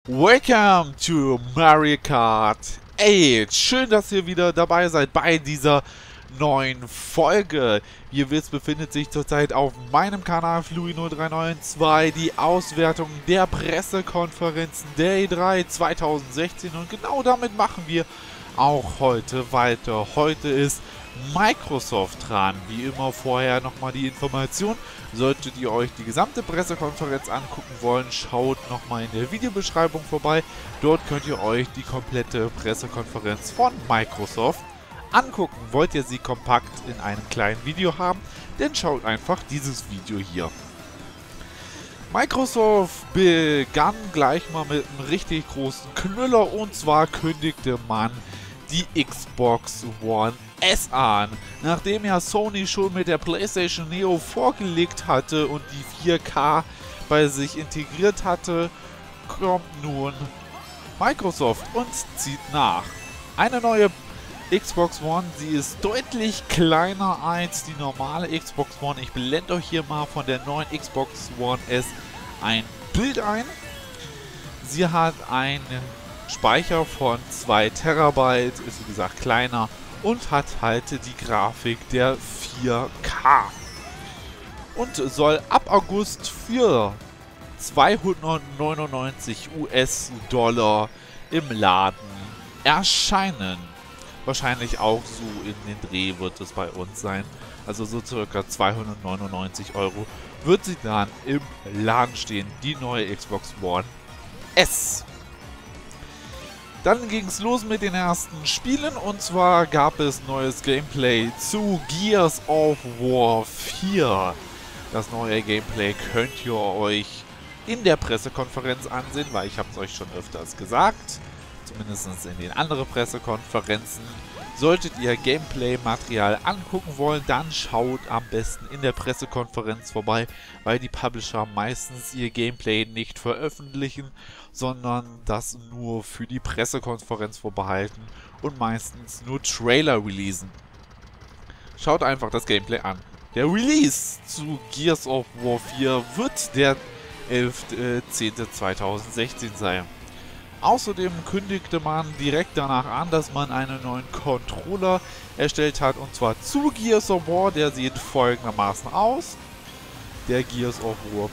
Welcome to Mario Kart 8. Schön, dass ihr wieder dabei seid bei dieser neuen Folge. Wie ihr wisst, befindet sich zurzeit auf meinem Kanal Fluino392 die Auswertung der Pressekonferenzen der E3 2016 und genau damit machen wir auch heute weiter. Heute ist Microsoft dran. Wie immer vorher nochmal die Information. Solltet ihr euch die gesamte Pressekonferenz angucken wollen, schaut nochmal in der Videobeschreibung vorbei. Dort könnt ihr euch die komplette Pressekonferenz von Microsoft angucken. Wollt ihr sie kompakt in einem kleinen Video haben, dann schaut einfach dieses Video hier. Microsoft begann gleich mal mit einem richtig großen Knüller und zwar kündigte man die Xbox One S an. Nachdem ja Sony schon mit der PlayStation Neo vorgelegt hatte und die 4K bei sich integriert hatte, kommt nun Microsoft und zieht nach. Eine neue Xbox One, sie ist deutlich kleiner als die normale Xbox One. Ich blende euch hier mal von der neuen Xbox One S ein Bild ein. Sie hat einen Speicher von 2 Terabyte, ist wie gesagt kleiner und hat halt die Grafik der 4K. Und soll ab August für 299 US-Dollar im Laden erscheinen. Wahrscheinlich auch so in den Dreh wird es bei uns sein. Also so circa 299 Euro wird sie dann im Laden stehen, die neue Xbox One S. Dann ging es los mit den ersten Spielen und zwar gab es neues Gameplay zu Gears of War 4. Das neue Gameplay könnt ihr euch in der Pressekonferenz ansehen, weil ich habe es euch schon öfters gesagt. Zumindest in den anderen Pressekonferenzen. Solltet ihr Gameplay-Material angucken wollen, dann schaut am besten in der Pressekonferenz vorbei, weil die Publisher meistens ihr Gameplay nicht veröffentlichen, sondern das nur für die Pressekonferenz vorbehalten und meistens nur Trailer releasen. Schaut einfach das Gameplay an. Der Release zu Gears of War 4 wird der 11.10.2016 sein. Außerdem kündigte man direkt danach an, dass man einen neuen Controller erstellt hat, und zwar zu Gears of War. Der sieht folgendermaßen aus. Der Gears of War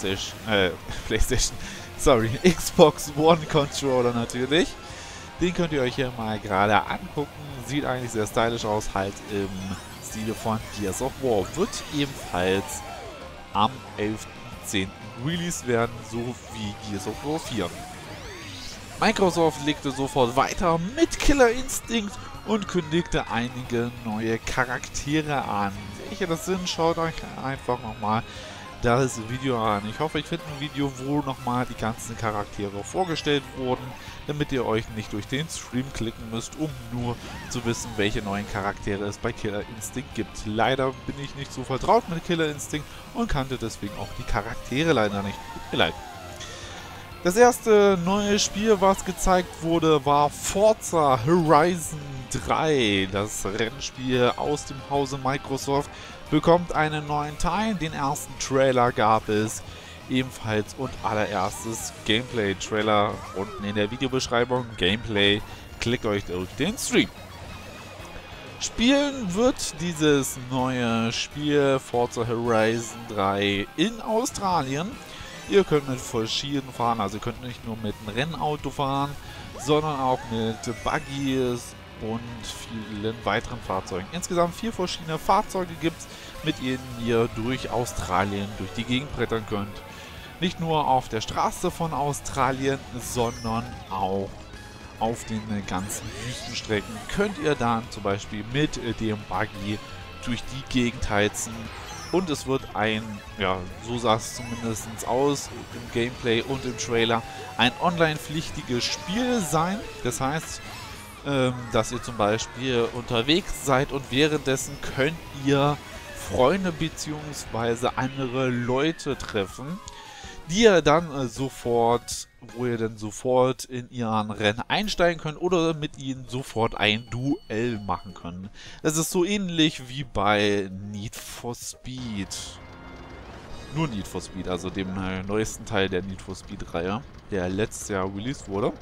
Xbox One Controller natürlich. Den könnt ihr euch hier mal gerade angucken. Sieht eigentlich sehr stylisch aus, halt im Stile von Gears of War. Wird ebenfalls am 11.10. released werden, so wie Gears of War 4. Microsoft legte sofort weiter mit Killer Instinct und kündigte einige neue Charaktere an. Welche das sind, schaut euch einfach nochmal das Video an. Ich hoffe, ich finde ein Video, wo nochmal die ganzen Charaktere vorgestellt wurden, damit ihr euch nicht durch den Stream klicken müsst, um nur zu wissen, welche neuen Charaktere es bei Killer Instinct gibt. Leider bin ich nicht so vertraut mit Killer Instinct und kannte deswegen auch die Charaktere leider nicht. Tut mir leid. Das erste neue Spiel, was gezeigt wurde, war Forza Horizon 3. Das Rennspiel aus dem Hause Microsoft bekommt einen neuen Teil. Den ersten Trailer gab es ebenfalls und allererstes Gameplay-Trailer unten in der Videobeschreibung. Gameplay, klickt euch durch den Stream. Spielen wird dieses neue Spiel Forza Horizon 3 in Australien. Ihr könnt mit verschiedenen fahren, also ihr könnt nicht nur mit einem Rennauto fahren, sondern auch mit Buggies und vielen weiteren Fahrzeugen. Insgesamt 4 verschiedene Fahrzeuge gibt es, mit denen ihr durch Australien durch die Gegend brettern könnt. Nicht nur auf der Straße von Australien, sondern auch auf den ganzen Wüstenstrecken könnt ihr dann zum Beispiel mit dem Buggy durch die Gegend heizen. Und es wird ein, ja, so sah es zumindest aus im Gameplay und im Trailer, ein online-pflichtiges Spiel sein. Das heißt, dass ihr zum Beispiel unterwegs seid und währenddessen könnt ihr Freunde bzw. andere Leute treffen, die ihr dann wo ihr dann sofort in ihren Rennen einsteigen könnt oder mit ihnen sofort ein Duell machen könnt. Das ist so ähnlich wie bei Need for Speed. nur Need for Speed, also dem neuesten Teil der Need for Speed-Reihe, der letztes Jahr released wurde.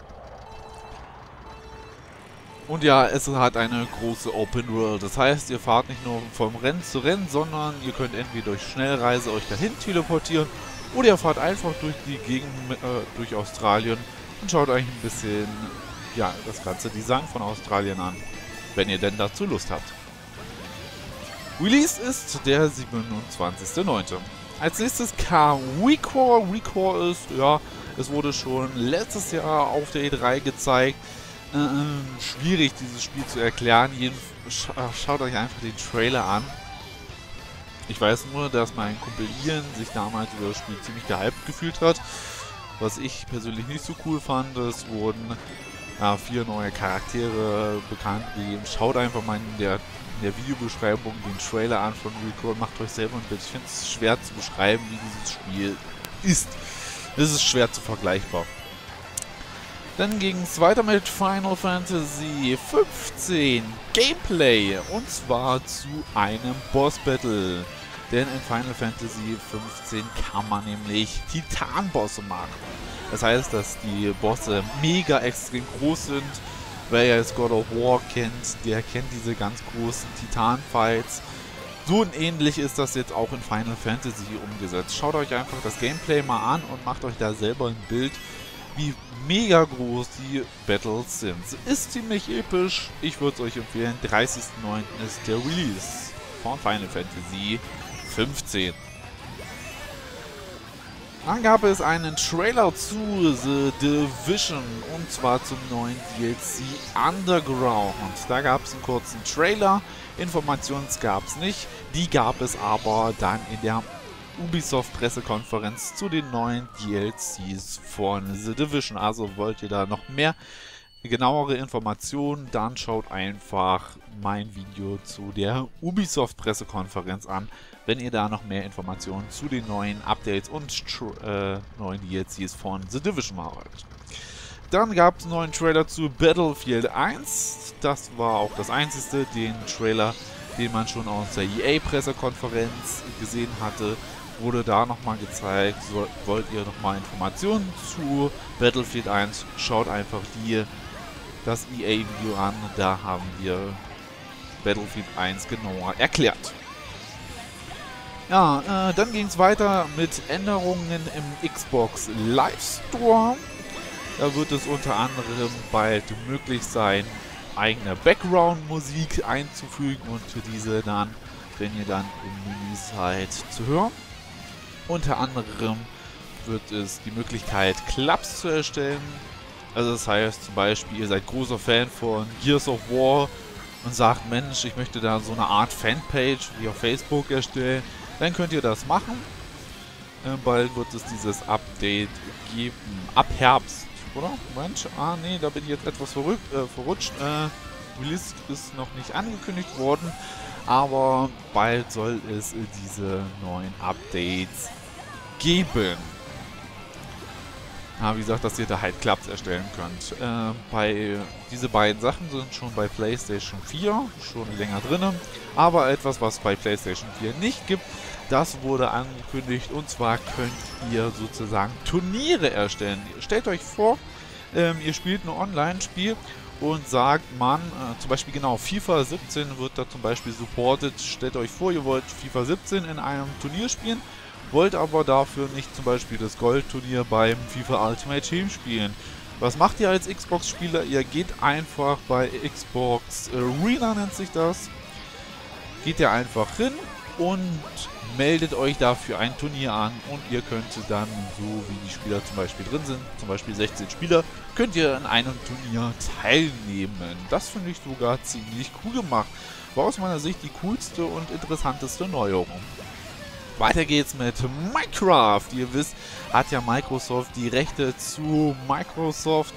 Und ja, es hat eine große Open World. Das heißt, ihr fahrt nicht nur vom Rennen zu Rennen, sondern ihr könnt entweder durch Schnellreise euch dahin teleportieren oder ihr fahrt einfach durch die Gegend, durch Australien und schaut euch ein bisschen, ja, das ganze Design von Australien an, wenn ihr denn dazu Lust habt. Release ist der 27.09. Als nächstes kam Recore. Recore ist, ja, es wurde schon letztes Jahr auf der E3 gezeigt. Schwierig, dieses Spiel zu erklären. Schaut euch einfach den Trailer an. Ich weiß nur, dass mein Kumpel Ian sich damals über das Spiel ziemlich gehypt gefühlt hat. Was ich persönlich nicht so cool fand. Es wurden 4 neue Charaktere bekannt gegeben. Schaut einfach mal in der Videobeschreibung den Trailer an von Recore. Macht euch selber ein Bild. Ich finde es schwer zu beschreiben, wie dieses Spiel ist. Es ist schwer zu vergleichbar. Dann ging es weiter mit Final Fantasy 15 Gameplay, und zwar zu einem Boss Battle. Denn in Final Fantasy 15 kann man nämlich Titanbosse machen. Das heißt, dass die Bosse mega extrem groß sind. Wer jetzt God of War kennt, der kennt diese ganz großen Titan-Fights. So ähnlich ist das jetzt auch in Final Fantasy umgesetzt. Schaut euch einfach das Gameplay mal an und macht euch da selber ein Bild, wie mega groß die Battles sind. Ist ziemlich episch. Ich würde es euch empfehlen. 30.09. ist der Release von Final Fantasy 15. Dann gab es einen Trailer zu The Division, und zwar zum neuen DLC Underground. Da gab es einen kurzen Trailer. Informationen gab es nicht. Die gab es aber dann in der Ubisoft-Pressekonferenz zu den neuen DLCs von The Division. Also wollt ihr da noch mehr genauere Informationen, dann schaut einfach mein Video zu der Ubisoft-Pressekonferenz an, wenn ihr da noch mehr Informationen zu den neuen Updates und neuen DLCs von The Division mal wollt. Dann gab es einen neuen Trailer zu Battlefield 1. Das war auch das einzige, den Trailer, den man schon aus der EA-Pressekonferenz gesehen hatte, wurde da nochmal gezeigt. Wollt ihr nochmal Informationen zu Battlefield 1, schaut einfach das EA-Video an. Da haben wir Battlefield 1 genauer erklärt. Ja, dann ging es weiter mit Änderungen im Xbox Live Store. Da wird es unter anderem bald möglich sein, eigene Background-Musik einzufügen und diese dann, wenn ihr dann im Menü seid, zu hören. Unter anderem wird es die Möglichkeit, Clubs zu erstellen. Also das heißt zum Beispiel, ihr seid großer Fan von Gears of War und sagt, Mensch, ich möchte da so eine Art Fanpage wie auf Facebook erstellen. Dann könnt ihr das machen. Bald wird es dieses Update geben, ab Herbst, oder? Moment, nee, da bin ich jetzt etwas verrutscht. Release ist noch nicht angekündigt worden, aber bald soll es diese neuen Updates geben. Wie gesagt, dass ihr da halt Clubs erstellen könnt. Diese beiden Sachen sind schon bei PlayStation 4 schon länger drin, aber etwas, was bei PlayStation 4 nicht gibt, das wurde angekündigt, und zwar könnt ihr sozusagen Turniere erstellen. Stellt euch vor, ihr spielt ein Online-Spiel und sagt, zum Beispiel genau, FIFA 17 wird da zum Beispiel supported. Stellt euch vor, ihr wollt FIFA 17 in einem Turnier spielen, wollt aber dafür nicht zum Beispiel das Goldturnier beim FIFA Ultimate Team spielen. Was macht ihr als Xbox-Spieler? Ihr geht einfach bei Xbox Arena, nennt sich das. Geht ihr einfach hin und meldet euch dafür ein Turnier an, und ihr könnt dann, so wie die Spieler zum Beispiel drin sind, zum Beispiel 16 Spieler, könnt ihr an einem Turnier teilnehmen. Das finde ich sogar ziemlich cool gemacht. War aus meiner Sicht die coolste und interessanteste Neuerung. Weiter geht's mit Minecraft. Ihr wisst, hat ja Microsoft die Rechte zu Minecraft,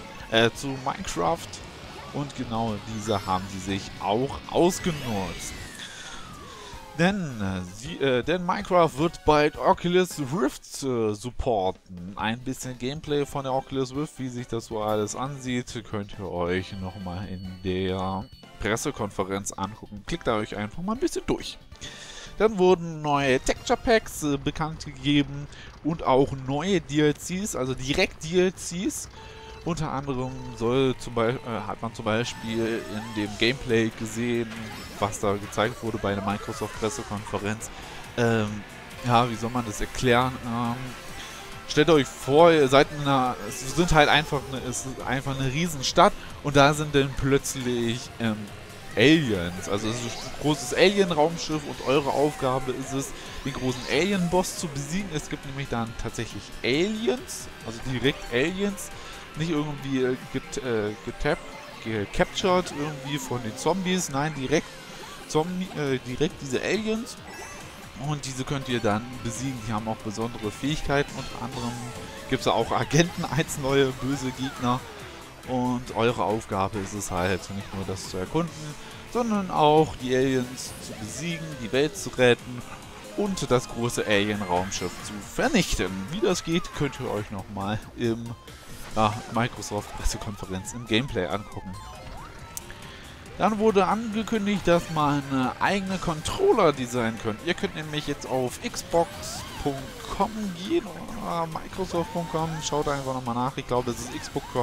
und genau diese haben sie sich auch ausgenutzt. Denn Minecraft wird bald Oculus Rift supporten. Ein bisschen Gameplay von der Oculus Rift, wie sich das so alles ansieht, könnt ihr euch nochmal in der Pressekonferenz angucken. Klickt da euch einfach mal ein bisschen durch. Dann wurden neue Texture Packs bekannt gegeben und auch neue DLCs, also direkt DLCs. Unter anderem hat man zum Beispiel in dem Gameplay gesehen, was da gezeigt wurde bei der Microsoft-Pressekonferenz. Ja, wie soll man das erklären? Stellt euch vor, ihr seid in einer, es ist einfach eine Riesenstadt und da sind dann plötzlich Aliens. Also es ist ein großes Alien-Raumschiff und eure Aufgabe ist es, den großen Alien-Boss zu besiegen. Es gibt nämlich dann tatsächlich Aliens, also direkt Aliens, nicht irgendwie gecaptured irgendwie von den Zombies, nein, direkt diese Aliens. Und diese könnt ihr dann besiegen. Die haben auch besondere Fähigkeiten. Unter anderem gibt es auch Agenten als neue böse Gegner. Und eure Aufgabe ist es halt, nicht nur das zu erkunden, sondern auch die Aliens zu besiegen, die Welt zu retten und das große Alien-Raumschiff zu vernichten. Wie das geht, könnt ihr euch nochmal im Microsoft-Pressekonferenz im Gameplay angucken. Dann wurde angekündigt, dass man eigene Controller designen könnt. Ihr könnt nämlich jetzt auf xbox.com gehen oder microsoft.com. Schaut einfach nochmal nach. Ich glaube, es ist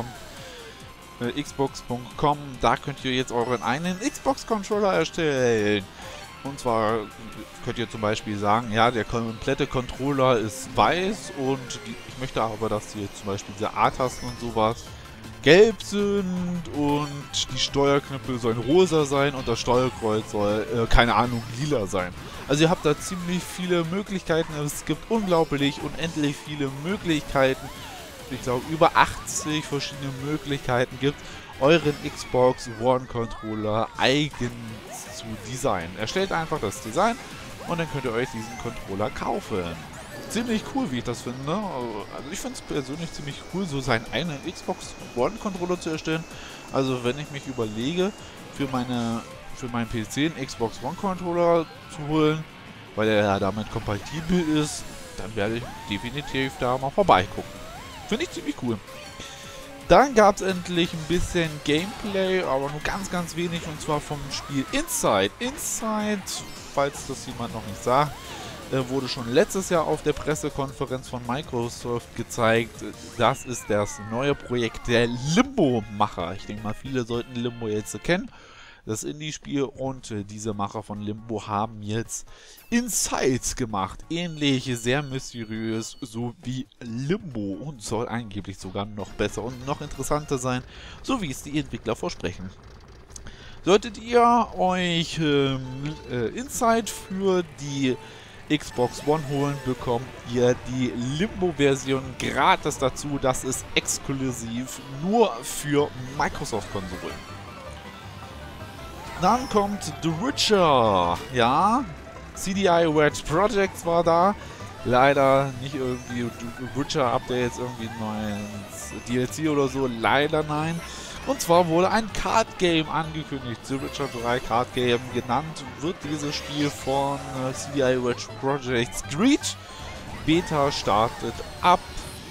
xbox.com. Da könnt ihr jetzt euren eigenen Xbox-Controller erstellen. Und zwar könnt ihr zum Beispiel sagen, ja, der komplette Controller ist weiß und ich möchte aber, dass hier zum Beispiel diese A-Tasten und sowas gelb sind und die Steuerknöpfe sollen rosa sein und das Steuerkreuz soll, keine Ahnung, lila sein. Also ihr habt da ziemlich viele Möglichkeiten. Es gibt unendlich viele Möglichkeiten. Ich glaube, über 80 verschiedene Möglichkeiten gibt euren Xbox One Controller eigen zu designen. Erstellt einfach das Design und dann könnt ihr euch diesen Controller kaufen. Ziemlich cool, wie ich das finde. Also ich finde es persönlich ziemlich cool, so seinen eigenen Xbox One Controller zu erstellen. Also wenn ich mich überlege, für meinen PC einen Xbox One Controller zu holen, weil er ja damit kompatibel ist, dann werde ich definitiv da mal vorbeigucken. Finde ich ziemlich cool. Dann gab es endlich ein bisschen Gameplay, aber nur ganz, ganz wenig, und zwar vom Spiel Inside. Inside, falls das jemand noch nicht sagt, wurde schon letztes Jahr auf der Pressekonferenz von Microsoft gezeigt. Das ist das neue Projekt der Limbo-Macher. Ich denke mal, viele sollten Limbo jetzt kennen. Das Indie-Spiel, und diese Macher von Limbo haben jetzt Inside gemacht. Ähnlich, sehr mysteriös, so wie Limbo, und soll angeblich sogar noch besser und noch interessanter sein, so wie es die Entwickler versprechen. Solltet ihr euch Inside für die Xbox One holen, bekommt ihr die Limbo-Version gratis dazu. Das ist exklusiv nur für Microsoft-Konsolen. Dann kommt The Witcher. Ja, CDI Red Projects war da. Leider nicht irgendwie The Witcher Update, jetzt irgendwie ein neues DLC oder so. Leider nein. Und zwar wurde ein Card Game angekündigt. The Witcher 3 Card Game genannt wird dieses Spiel von CDI Red Projects Greed. Beta startet ab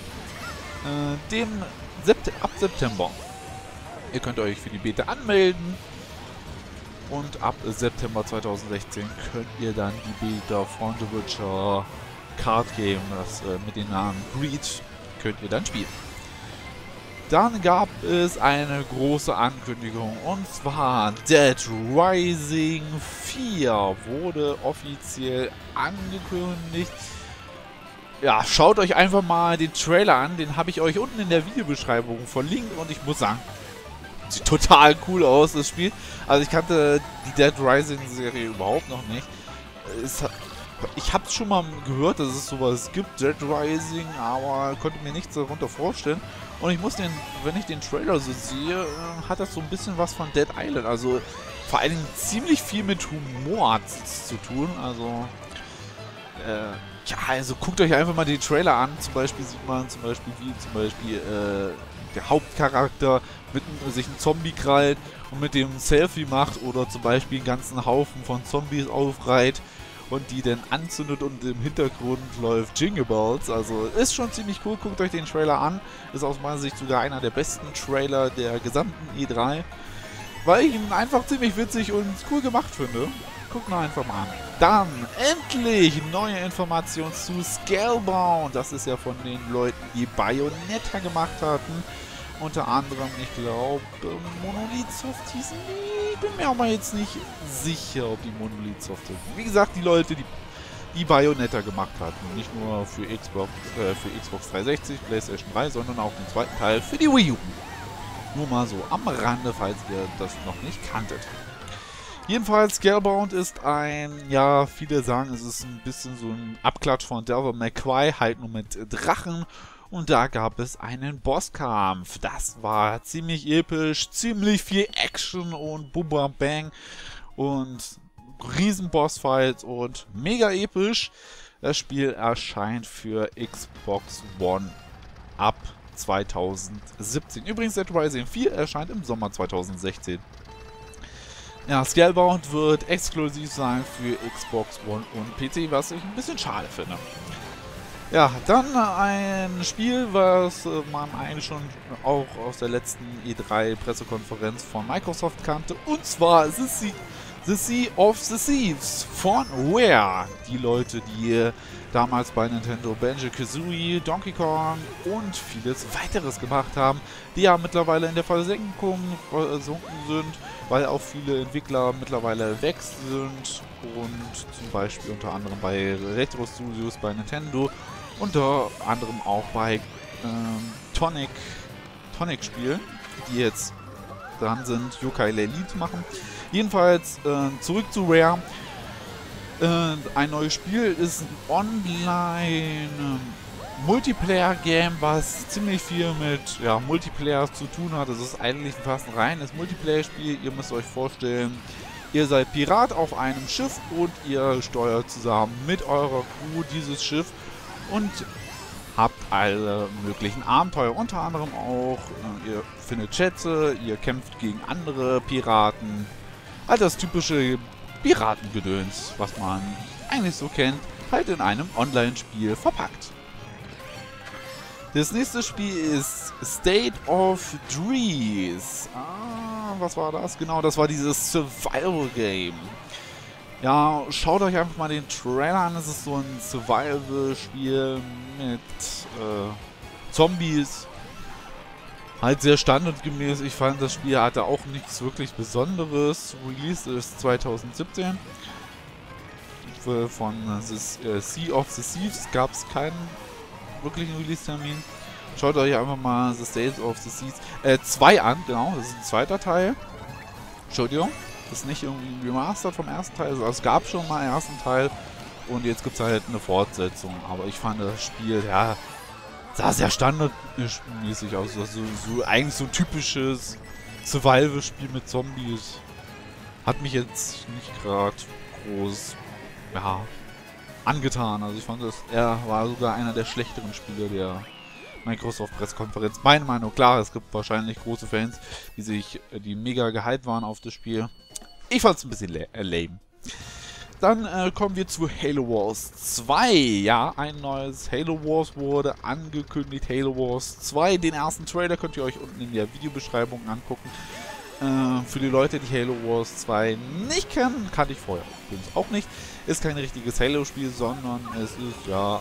September. Ihr könnt euch für die Beta anmelden. Und ab September 2016 könnt ihr dann die Beta von The Witcher Card Game, das mit dem Namen Greed, könnt ihr dann spielen. Dann gab es eine große Ankündigung, und zwar Dead Rising 4 wurde offiziell angekündigt. Ja, schaut euch einfach mal den Trailer an, den habe ich euch unten in der Videobeschreibung verlinkt, und ich muss sagen, sieht total cool aus, das Spiel. Also ich kannte die Dead Rising Serie überhaupt noch nicht. Ich habe schon mal gehört, dass es sowas gibt, Dead Rising, aber konnte mir nichts darunter vorstellen. Und ich muss wenn ich den Trailer so sehe, hat das so ein bisschen was von Dead Island. Also vor allem ziemlich viel mit Humor hat es zu tun. Also ja, also guckt euch einfach mal den Trailer an. Zum Beispiel sieht man wie der Hauptcharakter sich einen Zombie krallt und mit dem Selfie macht, oder zum Beispiel einen ganzen Haufen von Zombies aufreiht und die dann anzündet, und im Hintergrund läuft Jingle Bells. Also ist schon ziemlich cool, guckt euch den Trailer an. Ist aus meiner Sicht sogar einer der besten Trailer der gesamten E3, weil ich ihn einfach ziemlich witzig und cool gemacht finde. Gucken wir einfach mal an. Dann endlich neue Informationen zu Scalebound. Das ist ja von den Leuten, die Bayonetta gemacht hatten. Unter anderem, ich glaube, Monolith Soft hießen die. Ich bin mir aber jetzt nicht sicher, ob die Monolith Soft sind. Wie gesagt, die Leute, die Bayonetta gemacht hatten. Nicht nur für Xbox 360, PlayStation 3, sondern auch den zweiten Teil für die Wii U. Nur mal so am Rande, falls ihr das noch nicht kanntet. Jedenfalls, Scalebound ist ein, ja, viele sagen, es ist ein bisschen so ein Abklatsch von Devil May Cry, halt nur mit Drachen. Und da gab es einen Bosskampf. Das war ziemlich episch, ziemlich viel Action und Bum Bam Bang und riesen Bossfights und mega episch. Das Spiel erscheint für Xbox One ab 2017. Übrigens, Dead Rising 4 erscheint im Sommer 2016. Ja, Scalebound wird exklusiv sein für Xbox One und PC, was ich ein bisschen schade finde. Ja, dann ein Spiel, was man eigentlich schon auch aus der letzten E3-Pressekonferenz von Microsoft kannte, und zwar The Sea of the Thieves von Rare. Die Leute, die damals bei Nintendo Banjo-Kazooie, Donkey Kong und vieles weiteres gemacht haben, die ja mittlerweile in der Versenkung versunken sind, weil auch viele Entwickler mittlerweile weg sind und zum Beispiel unter anderem bei Retro Studios bei Nintendo, unter anderem auch bei Tonic spielen, die jetzt dran sind, Yooka-Laylee zu machen. Jedenfalls zurück zu Rare. Ein neues Spiel ist ein Online-Multiplayer-Game, was ziemlich viel mit Multiplayer zu tun hat. Es ist eigentlich fast ein reines Multiplayer-Spiel. Ihr müsst euch vorstellen, ihr seid Pirat auf einem Schiff und ihr steuert zusammen mit eurer Crew dieses Schiff und habt alle möglichen Abenteuer. Unter anderem auch, ihr findet Schätze, ihr kämpft gegen andere Piraten. All das typische Piratengedöns, was man eigentlich so kennt, halt in einem Online-Spiel verpackt. Das nächste Spiel ist State of Dreams. Was war das? Genau, das war dieses Survival-Game. Ja, schaut euch einfach mal den Trailer an. Es ist so ein Survival-Spiel mit Zombies. Halt sehr standardgemäß. Ich fand, das Spiel hatte auch nichts wirklich Besonderes. Release ist 2017. Von Sea of the Thieves gab es keinen wirklichen Release-Termin. Schaut euch einfach mal The State of the Thieves 2 an. Genau, das ist ein zweiter Teil. Entschuldigung, das ist nicht irgendwie remastered vom ersten Teil. Also es gab schon mal einen ersten Teil und jetzt gibt es halt eine Fortsetzung. Aber ich fand das Spiel, ja, sah sehr standardmäßig aus. Also eigentlich so ein typisches Survival-Spiel mit Zombies. Hat mich jetzt nicht gerade groß, ja, angetan. Also ich fand das, er war sogar einer der schlechteren Spiele der Microsoft-Pressekonferenz. Meine Meinung, klar, es gibt wahrscheinlich große Fans, die mega gehypt waren auf das Spiel. Ich fand es ein bisschen lame. Dann kommen wir zu Halo Wars 2. Ja, ein neues Halo Wars wurde angekündigt. Halo Wars 2. Den ersten Trailer könnt ihr euch unten in der Videobeschreibung angucken. Für die Leute, die Halo Wars 2 nicht kennen, kannte ich vorher übrigens auch nicht. Ist kein richtiges Halo-Spiel, sondern es ist ja...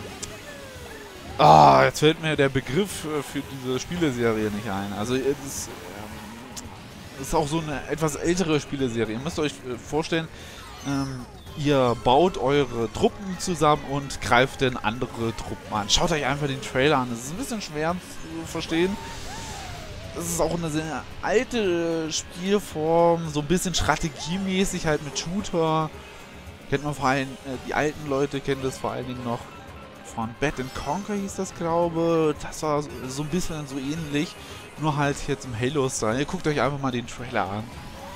jetzt fällt mir der Begriff für diese Spieleserie nicht ein. Also es ist auch so eine etwas ältere Spieleserie. Ihr müsst euch vorstellen, ihr baut eure Truppen zusammen und greift dann andere Truppen an. Schaut euch einfach den Trailer an. Das ist ein bisschen schwer zu verstehen. Das ist auch eine sehr alte Spielform, so ein bisschen strategiemäßig halt mit Shooter. Kennt man vor allem, die alten Leute kennen das vor allen Dingen noch von Bat & Conquer hieß das, glaube ich. Das war so ein bisschen so ähnlich, nur halt jetzt im Halo-Style. Guckt euch einfach mal den Trailer an.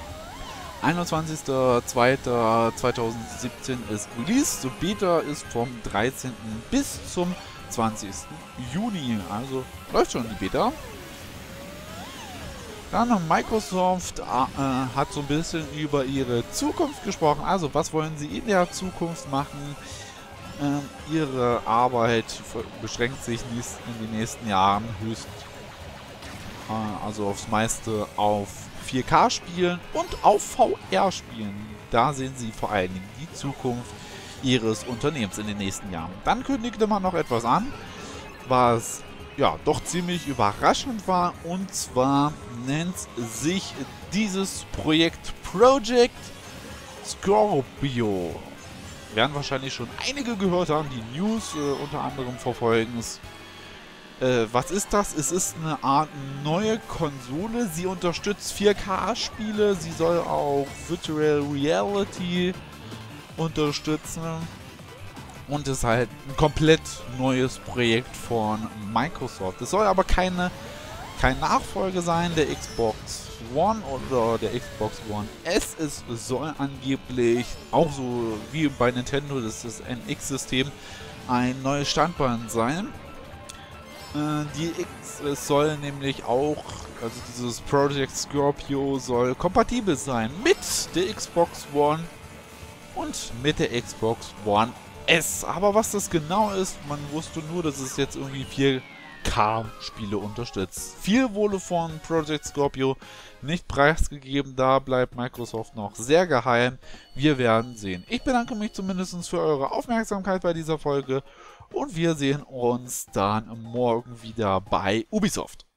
21.02.2017 ist Release. Die Beta ist vom 13. bis zum 20. Juni. Also läuft schon die Beta. Dann Microsoft hat so ein bisschen über ihre Zukunft gesprochen. Also was wollen sie in der Zukunft machen? Ihre Arbeit beschränkt sich in den nächsten Jahren also aufs meiste auf 4K-Spielen und auf VR-Spielen. da sehen sie vor allen Dingen die Zukunft ihres Unternehmens in den nächsten Jahren. Dann kündigte man noch etwas an, was ja doch ziemlich überraschend war, und zwar nennt sich dieses Projekt Project Scorpio. Werden wahrscheinlich schon einige gehört haben, die News unter anderem verfolgen. Was ist das? Es ist eine Art neue Konsole. Sie unterstützt 4K-Spiele. Sie soll auch Virtual Reality unterstützen. Und ist halt ein komplett neues Projekt von Microsoft. Es soll aber kein Nachfolger sein der Xbox One oder der Xbox One S. Es soll angeblich auch so wie bei Nintendo, das ist das NX-System, ein neues Standbein sein. Es soll nämlich auch, also dieses Project Scorpio soll kompatibel sein mit der Xbox One und mit der Xbox One S. Aber was das genau ist, man wusste nur, dass es jetzt irgendwie 4K-Spiele unterstützt. Viel wurde von Project Scorpio nicht preisgegeben, da bleibt Microsoft noch sehr geheim. Wir werden sehen. Ich bedanke mich zumindest für eure Aufmerksamkeit bei dieser Folge und wir sehen uns dann morgen wieder bei Ubisoft.